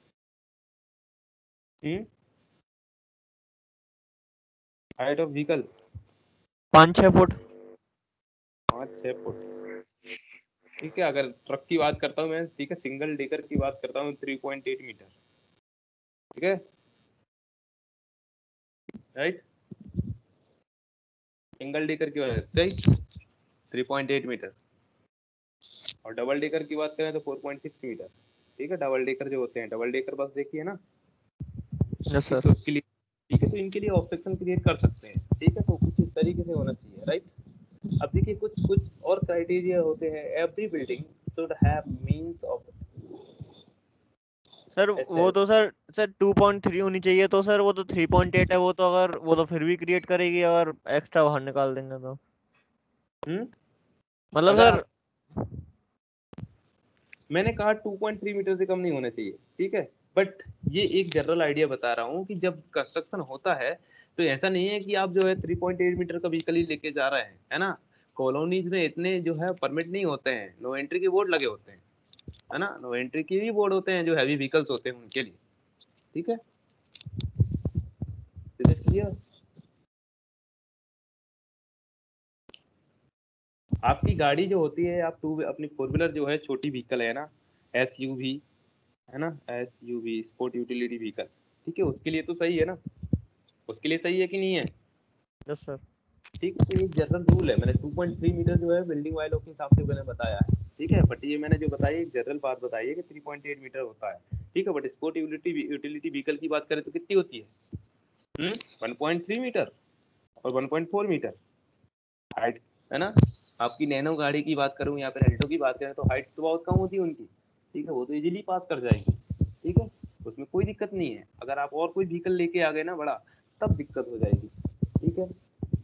hmm, height of vehicle पाँच छः फुट। पाँच छः फुट, ठीक है। अगर ट्रक की बात करता हूँ मैं, ठीक है, सिंगल डेकर की बात करता हूँ, थ्री पॉइंट एट मीटर, ठीक है, राइट, सिंगल डेकर की बात right, three point eight metre. और डबल डेकर की बात करें तो फोर पॉइंट सिक्स मीटर, ठीक है। डबल डेकर जो होते हैं, डबल डेकर बस देखिए ना, यस तो सर। उसके लिए, ठीक है, तो इनके लिए ऑब्स्ट्रक्शन क्रिएट कर सकते हैं, ठीक है। तो कुछ इस तरीके से होना चाहिए, राइट। अब देखिए कुछ कुछ और क्राइटेरिया होते हैं। Every building should have means of, sir वो तो sir sir two point three होनी चाहिए, तो सर वो तो थ्री पॉइंट एट है, वो तो अगर वो तो फिर भी क्रिएट करेगी अगर एक्स्ट्रा बाहर निकाल देंगे तो। हम्म, मतलब अगर सर आप, मैंने कहा टू पॉइंट थ्री मीटर से कम नहीं होना चाहिए, ठीक है, बट ये एक जनरल आइडिया बता रहा हूँ कि जब कंस्ट्रक्शन होता है तो ऐसा नहीं है कि आप जो है थ्री पॉइंट एट मीटर का व्हीकल ही लेके जा रहे हैं, है ना। कॉलोनीज में इतने जो है परमिट नहीं होते हैं, नो एंट्री के बोर्ड लगे होते हैं, है ना, नो एंट्री के भी बोर्ड होते हैं जो हैवी व्हीकल्स होते हैं उनके लिए, ठीक है। क्लियर? आपकी गाड़ी जो होती है, आप टू अपनी फोर व्हीलर जो है छोटी व्हीकल है ना, एस यू वी, है ना, S U V sport utility vehicle, ठीक है, उसके लिए तो सही है ना, उसके लिए सही है कि नहीं है? Yes sir. ठीक है, तो ये जनरल रूल है। मैंने टू पॉइंट थ्री मीटर जो है बिल्डिंग वालों के हिसाब से मैंने बताया है, ठीक है, बट ये मैंने जो बताई एक जनरल बात बताई है कि थ्री पॉइंट एट मीटर होता है, ठीक है। But sport utility utility vehicle की बात करें तो कितनी होती है? वन पॉइंट थ्री मीटर, और one point four metre height, है ना। आपकी नैनो गाड़ी की बात करूँ या फिर अल्टो की बात करें तो हाइट तो बहुत कम होती है उनकी, ठीक है, वो तो इजीली पास कर जाएगी, ठीक है, उसमें कोई दिक्कत नहीं है। अगर आप और कोई व्हीकल लेके आ गए ना बड़ा, तब दिक्कत हो जाएगी, ठीक है।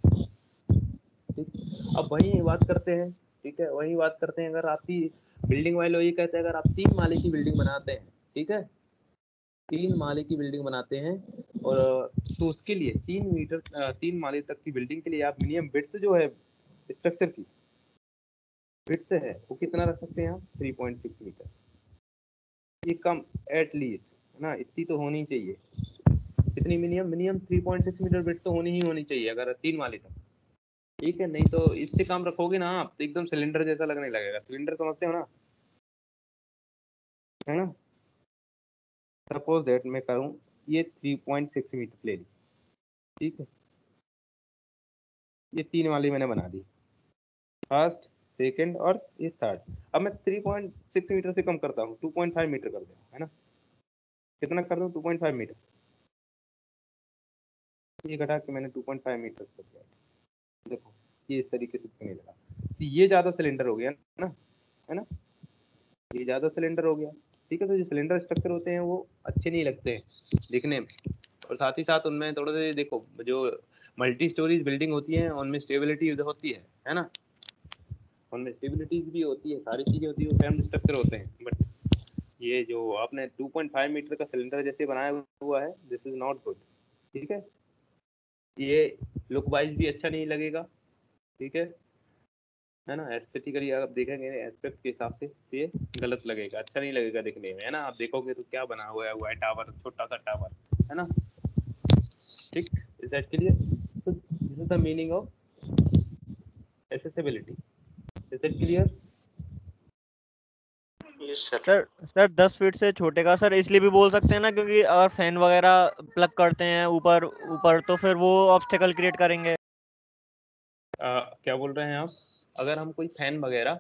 ठीक, अब वही बात करते हैं, ठीक है, वही बात करते हैं। अगर आपकी बिल्डिंग वाले ये कहते हैं अगर आप तीन माले की बिल्डिंग बनाते हैं, ठीक है, तीन माले की बिल्डिंग बनाते हैं, और तो उसके लिए तीन मीटर तीन माले तक की बिल्डिंग के लिए आप मिनिमम विड्थ जो है स्ट्रक्चर की विड्थ है वो कितना रख सकते हैं आप, थ्री पॉइंट सिक्स मीटर। ये कम एट लीस्ट, है ना, इतनी तो होनी चाहिए। कितनी minimum minimum three point six metre width तो होनी ही होनी चाहिए अगर तीन माले तक, ठीक है। नहीं तो इससे काम रखोगे ना आप तो एकदम सिलेंडर जैसा लगने लगेगा। सिलेंडर समझते हो ना, है ना। सपोज दैट मैं करूँ ये थ्री पॉइंट सिक्स मीटर ले ली, ठीक है, ये तीन वाली मैंने बना दी, फर्स्ट सेकंड और ये थर्ड। अब मैं थ्री पॉइंट सिक्स मीटर से कम करता हूँ, टू पॉइंट फाइव मीटर कर दूँ, है ना। कितना कर दूँ, टू पॉइंट फाइव मीटर। ये घटा के मैंने टू पॉइंट फाइव मीटर कर दिया। देखो ये इस तरीके से नहीं लगा, तो ये ज़्यादा सिलेंडर हो गया ना, है ना, ये ज़्यादा सिलेंडर हो गया, ठीक है। तो जो सिलेंडर स्ट्रक्चर होते हैं वो अच्छे नहीं लगते हैं दिखने में, और साथ ही साथ उनमें थोड़ा सा देखो जो मल्टी स्टोरीज बिल्डिंग होती है उनमें स्टेबिलिटी होती है है ना, उनमें स्टेबिलिटीज भी होती है, सारी चीज़ें होती है, वो फैमिली स्ट्रक्चर होते हैं। बट ये जो आपने टू पॉइंट फाइव मीटर का सिलेंडर जैसे बनाया हुआ है, दिस इज नॉट गुड, ठीक है। ये लुक वाइज भी अच्छा नहीं लगेगा, ठीक है है ना। एस्थेटिकली आप देखेंगे एस्पेक्ट के हिसाब से तो ये गलत लगेगा, अच्छा नहीं लगेगा दिखने में, है ना। आप देखोगे तो क्या बना हुआ है, हुआ है टावर, छोटा सा टावर, है ना, ठीक। Is that clear? So this is the meaning of accessibility. Is that clear? Sir sir दस फीट से छोटे का सर इसलिए भी बोल सकते हैं ना, क्योंकि अगर फैन वगैरह प्लग करते हैं ऊपर ऊपर तो फिर वो ऑब्स्टेकल क्रिएट करेंगे। आ, क्या बोल रहे हैं आप? अगर हम कोई फैन वगैरह,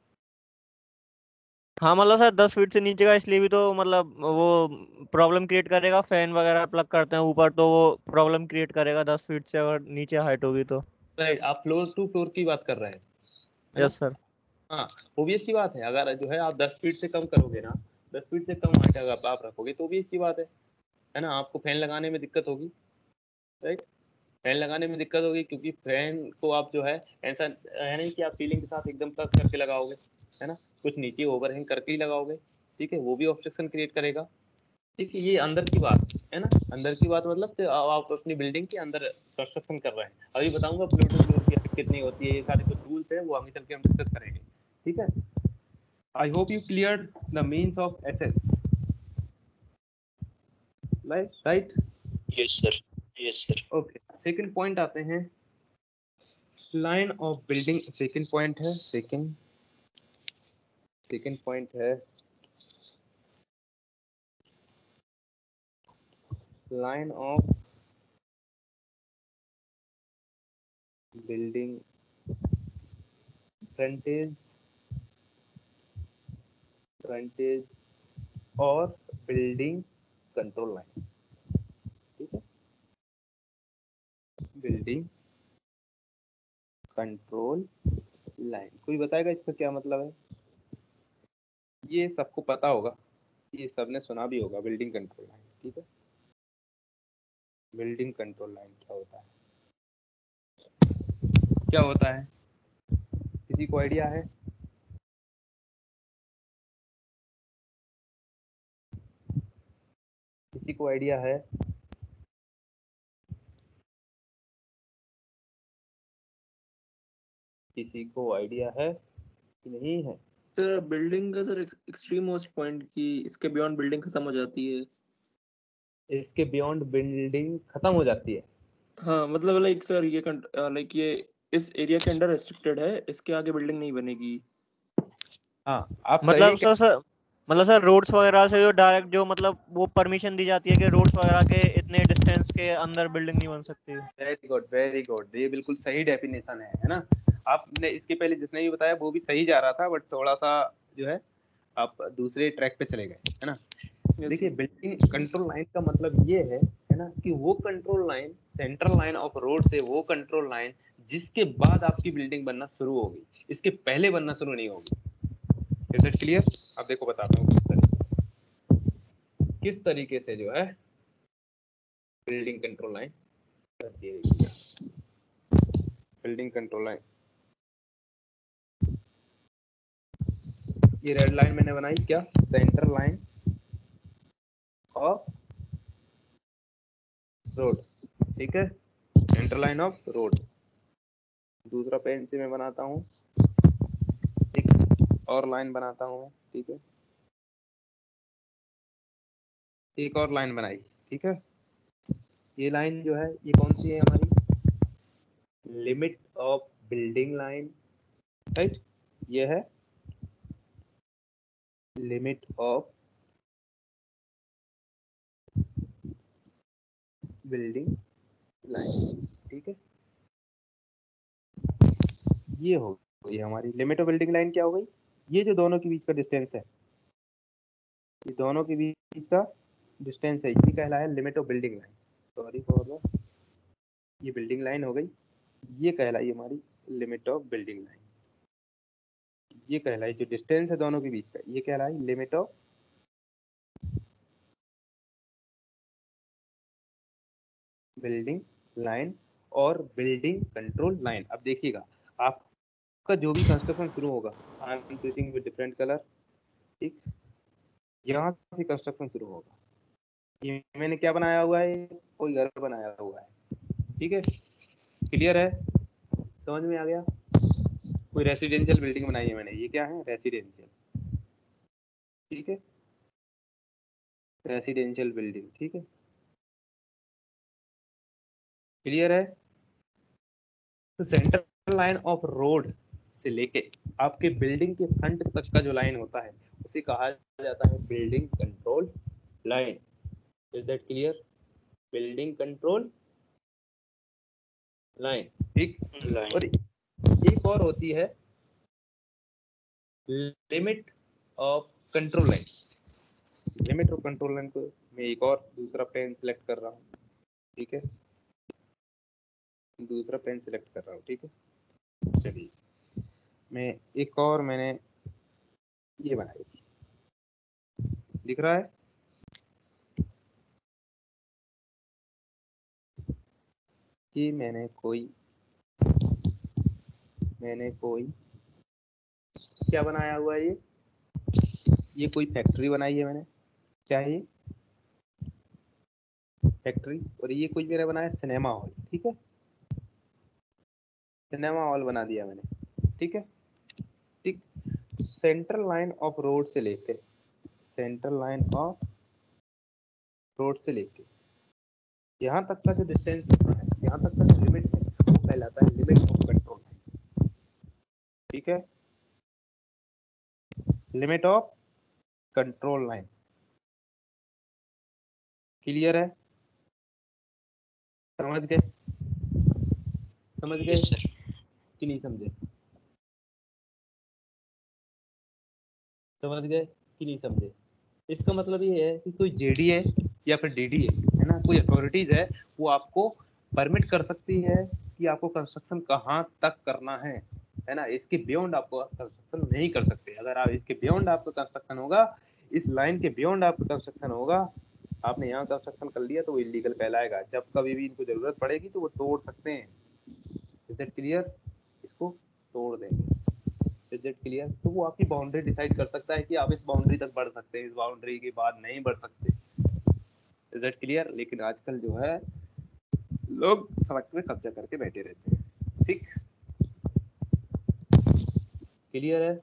हाँ मतलब सर दस फीट से नीचे का इसलिए भी तो मतलब वो प्रॉब्लम क्रिएट करेगा, फैन वगैरह प्लग करते हैं ऊपर तो वो प्रॉब्लम क्रिएट करेगा दस फीट से अगर नीचे हाइट होगी तो। राइट, आप फ्लोर टू फ्लोर की बात कर रहे हैं, है ना? Yes sir. हाँ, ऑब्वियस सी बात है। अगर जो है आप दस फीट से कम करोगे ना, दस फीट से कम हाइट अगर आप रखोगे तो ऑब्वियस सी बात है है ना, आपको फैन लगाने में दिक्कत होगी, राइट। फैन लगाने में दिक्कत होगी क्योंकि फैन को आप जो है ऐसा है नहीं कि आप सीलिंग के साथ एकदम टच करके लगाओगे, है ना, कुछ नीचे ओवरहैंग करके ही लगाओगे, ठीक है, वो भी ऑब्स्ट्रक्शन क्रिएट करेगा, ठीक है। ये अंदर की बात है ना, अंदर की बात मतलब तो आप अपनी बिल्डिंग के अंदर कंस्ट्रक्शन कर रहे हैं। अभी बताऊंगा फ्लोर टू फ्लोर की हाइट कितनी होती है, ये सारे जो रूल्स है वो आगे चल के हम डिस्कस करेंगे, ठीक है। I hope you clear the means of access, right? Yes sir, yes sir. Okay, second point आते हैं, line of building. Second point है, सेकंड सेकंड पॉइंट है line of building frontage frontage और बिल्डिंग कंट्रोल लाइन, ठीक है, building control line. कोई बताएगा इसका क्या मतलब है? ये सबको पता होगा, ये सबने सुना भी होगा, बिल्डिंग कंट्रोल लाइन, ठीक है। बिल्डिंग कंट्रोल लाइन क्या होता है, क्या होता है, किसी को आइडिया है? किसी को आइडिया है? किसी को आइडिया है कि नहीं है? सर बिल्डिंग का सर एक्सट्रीम मोस्ट पॉइंट की इसके बियॉन्ड बिल्डिंग खत्म हो जाती है। इसके बियॉन्ड बिल्डिंग खत्म हो जाती है। हाँ मतलब लाइक सर ये लाइक ये इस एरिया के अंडर रेस्ट्रिक्टेड है, इसके आगे बिल्डिंग नहीं बनेगी। हाँ, आप मतलब सही सर सर मतलब सर रोड्स वगैरह से जो डायरेक्ट जो मतलब वो परमिशन दी जाती है कि रोड्स वगैरह के इतने डिस्टेंस के अंदर बिल्डिंग नहीं बन सकती। वेरी गुड, वेरी गुड, ये बिल्कुल सही डेफिनेशन है है ना। आपने इसके पहले जिसने भी बताया वो भी सही जा रहा था, बट थोड़ा सा जो है आप दूसरे ट्रैक पे चले गए, है ना। Yes, देखिए sir. बिल्डिंग कंट्रोल लाइन का मतलब ये है है है ना, कि वो control line central line of road से वो कंट्रोल लाइन जिसके बाद आपकी बिल्डिंग बनना शुरू होगी, इसके पहले बनना शुरू नहीं होगी। Is it clear? अब देखो बताता हूँ किस तरीके किस तरीके से जो है बिल्डिंग कंट्रोल लाइन करती है। बिल्डिंग कंट्रोल लाइन, ये रेड लाइन मैंने बनाई क्या, सेंटर लाइन ऑफ रोड, ठीक है, सेंटर लाइन ऑफ रोड। दूसरा पेन से मैं बनाता हूँ, एक और लाइन बनाता हूँ, ठीक है, एक और लाइन बनाई, ठीक है। ये लाइन जो है ये कौन सी है हमारी, limit of building line, right, ये है लिमिट ऑफ बिल्डिंग लाइन, ठीक है। ये हो गई हमारी लिमिट ऑफ बिल्डिंग लाइन। क्या हो गई, ये जो दोनों के बीच का डिस्टेंस है, ये दोनों के बीच का डिस्टेंस है, ये कहलाया limit of building line. Sorry for ये बिल्डिंग लाइन हो गई, ये कहलाई हमारी लिमिट ऑफ बिल्डिंग लाइन। ये कहलाई जो डिस्टेंस है दोनों के बीच का, ये कहलाई लिमिट ऑफ बिल्डिंग लाइन और बिल्डिंग कंट्रोल लाइन। अब देखिएगा आपका जो भी कंस्ट्रक्शन शुरू होगा, I am using with different colour, ठीक, यहाँ से कंस्ट्रक्शन शुरू होगा। ये मैंने क्या बनाया हुआ है, कोई घर बनाया हुआ है, ठीक है, क्लियर है, समझ में आ गया। कोई रेसिडेंशियल बिल्डिंग बनाई है मैंने, ये क्या है, रेसिडेंशियल, ठीक है, रेसिडेंशियल बिल्डिंग, ठीक है, क्लियर है। तो सेंटर लाइन ऑफ रोड से लेके आपके बिल्डिंग के फ्रंट तक का जो लाइन होता है उसे कहा जाता है building control line. Is that clear? Building control line, ठीक। और एक और होती है limit of control line. Limit of control line को मैं एक और दूसरा पेन सिलेक्ट कर रहा हूँ, ठीक है, दूसरा पेन सिलेक्ट कर रहा हूँ, ठीक है। चलिए मैं एक और मैंने ये बनाई, दिख रहा है, कि मैंने कोई मैंने कोई क्या बनाया हुआ है, ये ये कोई फैक्ट्री बनाई है मैंने, क्या है ये फैक्ट्री, और ये कोई मेरा बनाया सिनेमा हॉल, ठीक है, सिनेमा हॉल बना दिया मैंने, ठीक है, ठीक। सेंट्रल लाइन ऑफ रोड से लेके सेंट्रल लाइन ऑफ रोड से लेके यहाँ तक का जो डिस्टेंस होता है, यहाँ तक का जो लिमिट है, वो कहलाता है लिमिट ऑफ कंट्रोल, ठीक है, limit of control line. Clear है? समझ गए? समझ गए सर कि नहीं समझे? समझ गए कि नहीं समझे? इसका मतलब ये है कि कोई जेडी है या फिर डीडी है, है ना, कोई अथॉरिटीज है, वो आपको परमिट कर सकती है कि आपको कंस्ट्रक्शन कहाँ तक करना है, है ना, इसके बियॉन्ड आपको कंस्ट्रक्शन नहीं कर सकते। अगर आप इसके बियॉन्ड आपका कंस्ट्रक्शन होगा, इस लाइन के बियॉन्ड आपका कंस्ट्रक्शन होगा, आपने यहाँ कंस्ट्रक्शन कर लिया तो वो इलीगल कहलाएगा। जब कभी भी इनको जरूरत पड़ेगी तो वो तोड़ सकते हैं। Is that clear? इसको तोड़ देंगे। Is that clear? तो वो आपकी बाउंड्री डिसाइड कर सकता है कि आप इस बाउंड्री तक बढ़ सकते हैं, इस बाउंड्री के बाद नहीं बढ़ सकते। Is that clear? लेकिन आजकल जो है लोग सड़क पे कब्जा करके बैठे रहते हैं, ठीक। क्लियर है?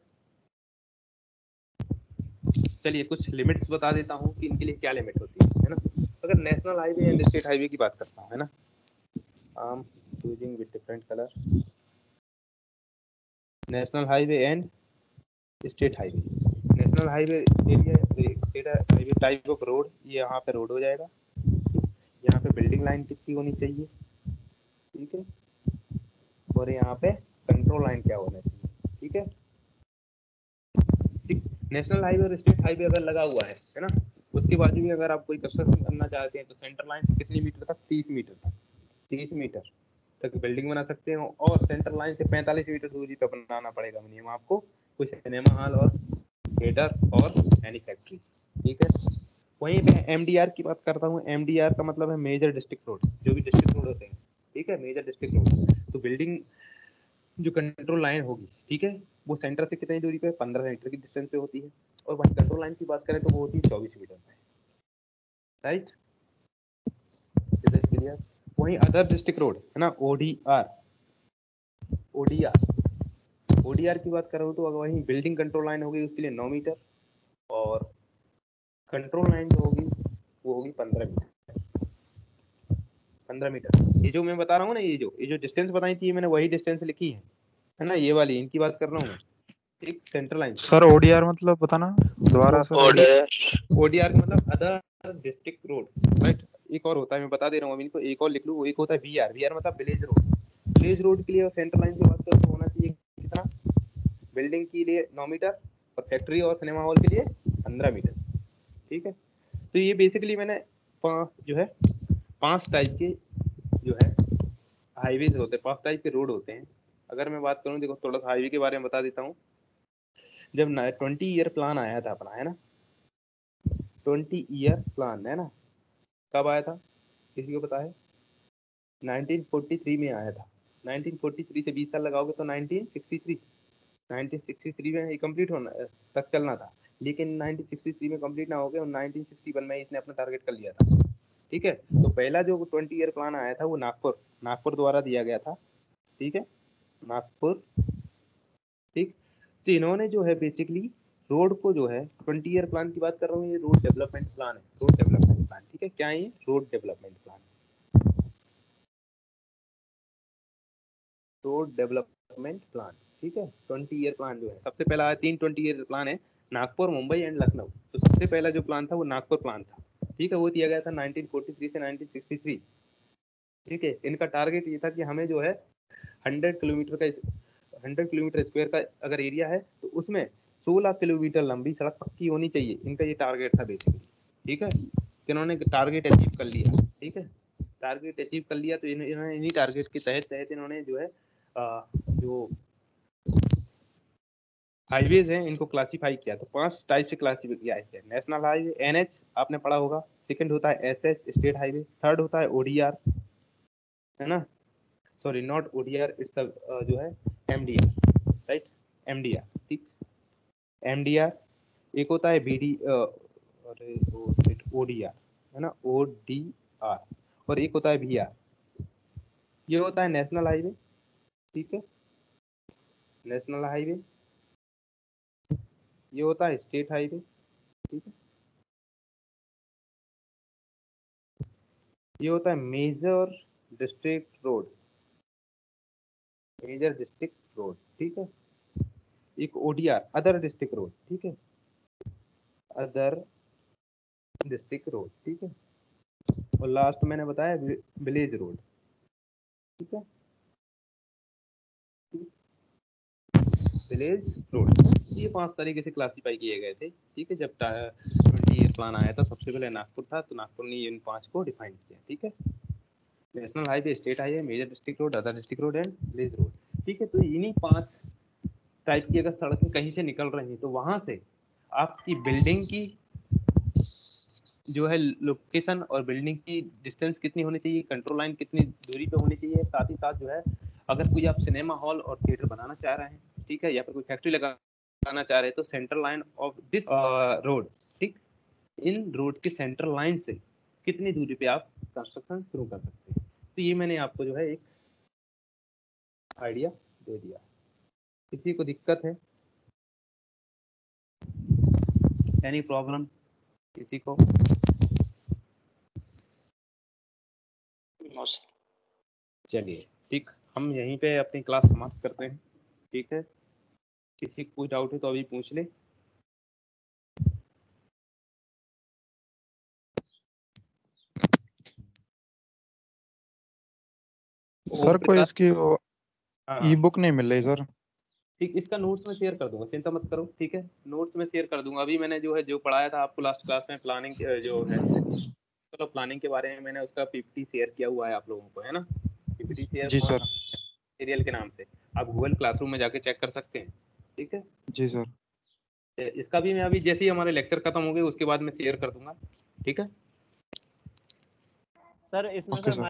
चलिए कुछ लिमिट्स बता देता हूँ कि इनके लिए क्या लिमिट होती है, है ना। अगर national highway and state highway की बात करता हूँ, है ना, I am using with different colour, national highway and state highway. National highway area, state highway type of road, ये यहाँ पे रोड हो जाएगा, यहाँ पे बिल्डिंग लाइन कितनी होनी चाहिए, ठीक है, और यहाँ पे कंट्रोल लाइन क्या होना चाहिए, ठीक है, ठीक। नेशनल हाईवे और स्टेट हाईवे अगर लगा हुआ है है ना, उसके बाजू भी अगर आप कोई कंस्ट्रक्शन करना चाहते हैं तो सेंटर लाइन से कितनी मीटर तक, तीस मीटर तक, तीस मीटर तक बिल्डिंग बना सकते हो, और सेंटर लाइन से पैंतालीस मीटर दूरी पर बनाना पड़ेगा मिनिमम आपको कोई सिनेमा हॉल और थिएटर और मैन्युफैक्चरिंग, ठीक है। वहीं पे एमडीआर की बात करता हूँ। एमडीआर का मतलब है मेजर डिस्ट्रिक्ट रोड, जो भी डिस्ट्रिक्ट रोड होते हैं, ठीक है, मेजर डिस्ट्रिक्ट रोड। तो बिल्डिंग जो कंट्रोल लाइन होगी, ठीक है, वो सेंटर से कितनी दूरी पे, पंद्रह मीटर की डिस्टेंस पे होती है, और वहीं कंट्रोल लाइन की बात करें तो वो होती है चौबीस मीटर पे, राइट। क्लियर। वहीं अदर डिस्ट्रिक्ट रोड है ना, ओडीआर, ओडीआर ओडीआर की बात करो तो वहीं बिल्डिंग कंट्रोल लाइन होगी उसके लिए नौ मीटर, और कंट्रोल लाइन जो होगी वो होगी पंद्रह मीटर, पंद्रह मीटर। ये जो मैं बता रहा हूँ ना, ये जो ये जो डिस्टेंस बताई थी मैंने, वही डिस्टेंस लिखी है है ना, ये वाली इनकी बात कर रहा हूँ मैं, ठीक। सेंट्रल लाइन सर ओडीआर मतलब बताना दोबारा सर। ओडीआर ओडीआर का मतलब अदर डिस्ट्रिक्ट रोड, राइट। एक और होता है, मैं बता दे रहा हूँ अभी इनको, एक और लिख लूँ, वो एक होता है वीआर, वीआर मतलब विलेज रोड। विलेज रोड के लिए सेंट्रल लाइन की बात करो तो होना चाहिए कितना, बिल्डिंग के लिए नौ मीटर और फैक्ट्री और सिनेमा हॉल के लिए पंद्रह मीटर, ठीक है। तो ये बेसिकली मैंने जो है पांच टाइप के जो है हाईवेज होते हैं, पांच टाइप के रोड होते हैं। अगर मैं बात करूं, देखो थोड़ा सा हाईवे के बारे में बता देता हूं। जब ट्वेंटी ईयर प्लान आया था अपना, है ना, ट्वेंटी ईयर प्लान है ना, कब आया था किसी को पता है? नाइनटीन फोर्टी थ्री में आया था। नाइनटीन फोर्टी थ्री से बीस साल लगाओगे तो nineteen sixty three, nineteen sixty three में ये कंप्लीट होना तक चलना था, लेकिन नाइनटीन सिक्सटी थ्री में कंप्लीट ना हो गया और नाइनटीन सिक्सटी वन में इसने अपना टारगेट कर लिया था, ठीक है। तो पहला जो ट्वेंटी ईयर प्लान आया था वो नागपुर नागपुर द्वारा दिया गया था, ठीक है, नागपुर, ठीक। तो इन्होंने जो है बेसिकली रोड को जो है ट्वेंटी ईयर प्लान की बात कर रहा हूँ, ये रोड डेवलपमेंट प्लान है, रोड डेवलपमेंट प्लान, ठीक है। क्या है ये? Road development plan, road development plan, ठीक है। ट्वेंटी ईयर प्लान जो है, सबसे पहला आया, तीन ट्वेंटी ईयर प्लान है, नागपुर, मुंबई एंड लखनऊ। तो सबसे पहला जो प्लान था वो नागपुर प्लान था, ठीक है। वो दिया गया था नाइनटीन फोर्टी थ्री से नाइनटीन सिक्सटी थ्री, ठीक है। इनका टारगेट ये था कि हमें जो है हंड्रेड किलोमीटर का हंड्रेड किलोमीटर स्क्वायर का अगर एरिया है तो उसमें सोलह किलोमीटर लंबी सड़क पक्की होनी चाहिए, इनका ये टारगेट था बेसिकली, ठीक है। इन्होंने टारगेट अचीव कर लिया, ठीक है, टारगेट अचीव कर लिया। तो इन्होंने इन्हीं टारगेट के तहत तहत इन्होंने जो है आ, जो हाईवेज हैं इनको क्लासिफाई किया। तो पांच टाइप से क्लासिफाई किया है। नेशनल हाईवे एनएच आपने पढ़ा होगा, सेकंड होता है एसएच स्टेट हाईवे, थर्ड होता है ओडीआर, है ना, सॉरी नॉट ओडीआर, इट्स जो है एमडीआर, राइट, एमडीआर, ठीक, एमडीआर। एक होता है बीडी अरे ओडीआर, है ना, ओडीआर, और एक होता है वीआर, ये होता है नेशनल हाईवे, ठीक है, नेशनल हाईवे। ये होता है स्टेट हाईवे, ठीक है, ये होता है major district road, major district road, ठीक है। एक ओडीआर अदर डिस्ट्रिक्ट रोड, ठीक है, अदर डिस्ट्रिक्ट रोड, ठीक है। और लास्ट मैंने बताया विलेज रोड, ठीक है, विलेज रोड। ये पांच तरीके से क्लासिफाई किए गए थे, ठीक है। जब ट्वेंटी ईयर प्लान आया था सबसे पहले नागपुर था, तो नागपुर ने इन पांच को डिफाइन किया, ठीक है, national highway, state highway, major district road, other district road and village road, ठीक है। तो इन्हीं पांच टाइप की अगर सड़कें कहीं से निकल रही हैं तो वहां से आपकी बिल्डिंग की जो है लोकेशन और बिल्डिंग की डिस्टेंस कितनी होनी चाहिए, कंट्रोल लाइन कितनी दूरी पे होनी चाहिए, साथ ही साथ जो है अगर कोई आप सिनेमा हॉल और थिएटर बनाना चाह रहे हैं, ठीक है, या फिर कोई फैक्ट्री लगाना चाह रहे हैं तो central line of this road, ठीक, इन रोड के सेंट्रल लाइन से कितनी दूरी पे आप कंस्ट्रक्शन शुरू कर सकते हैं। तो ये मैंने आपको जो है एक आइडिया दे दिया। किसी को दिक्कत है, एनी प्रॉब्लम किसी को? चलिए ठीक, हम यहीं पे अपनी क्लास समाप्त करते हैं, ठीक है। किसी को कोई डाउट है तो अभी पूछ ले। सर कोई इसकी हाँ ई बुक नहीं मिल रही सर। ठीक, इसका नोट्स में शेयर कर दूंगा, चिंता मत करो, ठीक है, नोट्स में शेयर कर दूंगा। अभी मैंने जो है जो पढ़ाया था आपको लास्ट क्लास में प्लानिंग जो है, चलो प्लानिंग के बारे में मैंने उसका पीपीटी शेयर किया हुआ है आप लोगों को, है ना। पीपीटी शेयर जी सर। मटेरियल के नाम से आप गूगल क्लासरूम में जाके चेक कर सकते हैं, ठीक है। जी सर। इसका भी मैं अभी जैसे ही हमारे लेक्चर खत्म हो गए उसके बाद मैं शेयर कर दूंगा, ठीक है सर इसमें ओके सर सर।